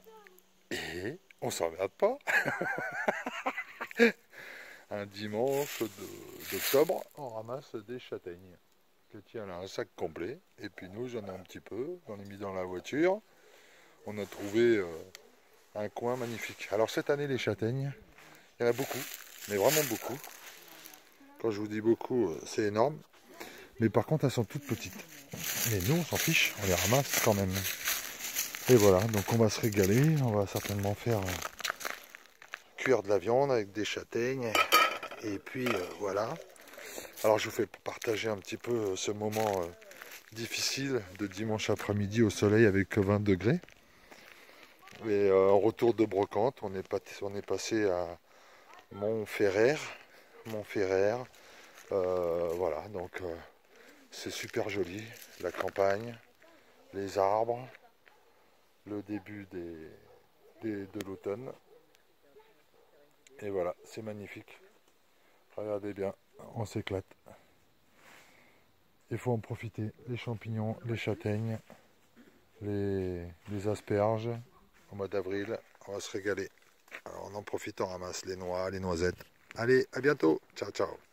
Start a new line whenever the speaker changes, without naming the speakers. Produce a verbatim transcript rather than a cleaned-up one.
Et on s'emmerde pas. Un dimanche d'octobre, on ramasse des châtaignes. Katia elle a un sac complet, et puis nous j'en ai un petit peu, j'en ai mis dans la voiture. On a trouvé euh, un coin magnifique. Alors cette année les châtaignes, il y en a beaucoup, mais vraiment beaucoup. Quand je vous dis beaucoup, c'est énorme. Mais par contre elles sont toutes petites. Mais nous on s'en fiche, on les ramasse quand même. Et voilà, donc on va se régaler, on va certainement faire euh, cuire de la viande avec des châtaignes. Et puis euh, voilà. Alors je vous fais partager un petit peu euh, ce moment euh, difficile de dimanche après-midi au soleil avec vingt degrés. Et euh, en retour de brocante, on est, pas, on est passé à Montferrer. Montferrer. Euh, voilà, donc euh, c'est super joli. La campagne, les arbres, le début des, des, de l'automne. Et voilà, c'est magnifique. Regardez bien, on s'éclate. Il faut en profiter. Les champignons, les châtaignes, les, les asperges. Au mois d'avril, on va se régaler. Alors on en profite, on ramasse les noix, les noisettes. Allez, à bientôt. Ciao, ciao.